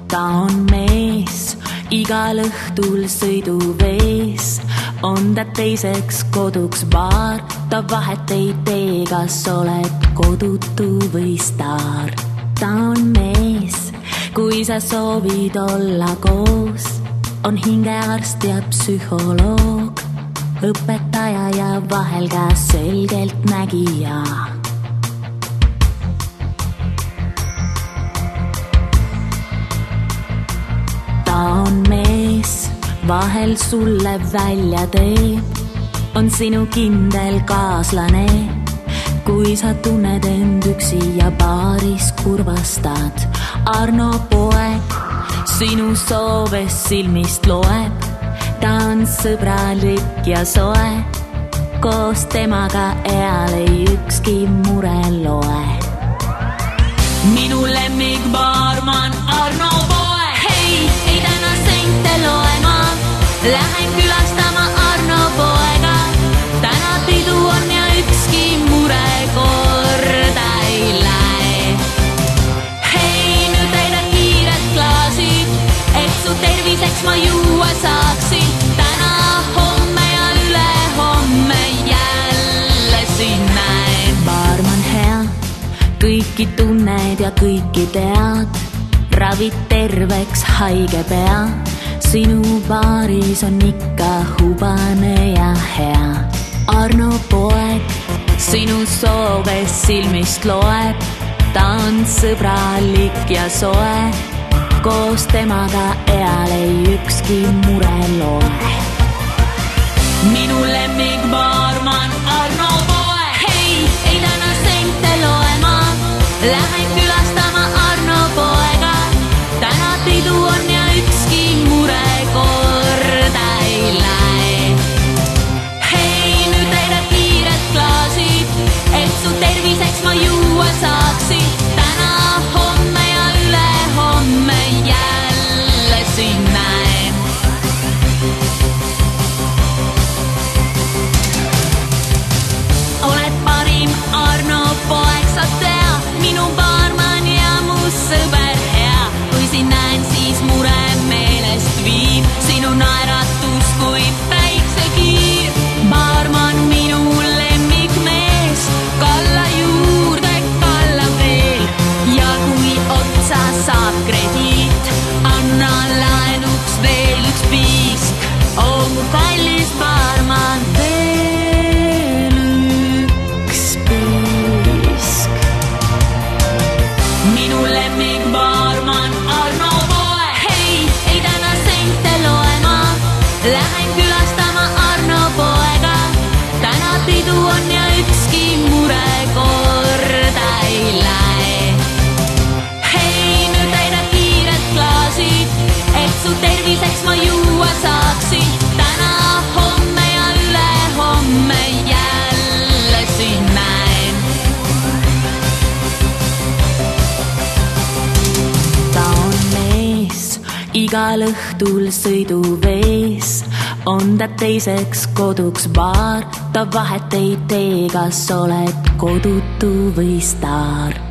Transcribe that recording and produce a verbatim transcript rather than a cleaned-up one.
ta on mees, igal õhtul sõiduvees on ta teiseks koduks baar. Ta vahet ei tee, kas oled kodutu või staar. Ta on mees, kui sa soovid olla koos, on hingearst ja psühholoog, õpetaja ja vahel ka selgeltnägija. Ta on mees, vahel sulle välja teeb, on sinu kindel kaaslane, kui sa tunned end üksi ja baaris kurvastad. Arno poeg sinu sooves silmist loeb, ta on sõbralik ja soe, koos temaga eal ei ükski mure loe. Minu lemmik baarman Arno poeg, hei, ei täna sente loema, lähen külastama Arno poega. Täna pidu on ja ükski mure korda ei lähe. Hei, nüüd täida kiired klaasid, et su terviseks ma juua saaksin. Täna, homme ja ülehomme jälle siin näen. Baarman hea, kõiki tunned ja kõiki tead, ravid terveks haige pea. Sinu baaris on ikka hubane ja hea. Arno poeg sinu sooves silmist loeb, ta on sõbralik ja soe, koos temaga eal ei ükski mure loe. Minu lemmik baarman Arno poeg, hei, ei täna sente loema, lähen külastama Arno poega. Täna pidu on ja ükski mure korda ei lähe. Hei, nüüd täida kiired klaasid, et su terviseks ma juua saaksin. Täna, homme ja ülehomme jälle siin näen. Oled parim Arno poeg, sa tea, minu baarman ja mu sõber hea. Kui siin näen, siis mure meelest viib, sinu naeratus kui päiksekiir. Baarman minu lemmik mees, kalla juurde, kalla veel. Ja kui otsa saab krediit, anna laenuks veel üks piisk. Oh mu kallis baarman, veel üks piisk. Minu lemmik baarman Arno poeg, hei, ei täna sente loema, lähen külastama Arno poega. Täna pidu on ja ükski mure korda ei lähe. Hei, nüüd täida kiired klaasid, et su terviseks ma juua saaksin. Täna, homme ja ülehomme jälle siin näen. Ta on mees, igal õhtul sõiduvees on ta teiseks koduks baar. Ta vahet ei tee, kas oled kodutu või staar.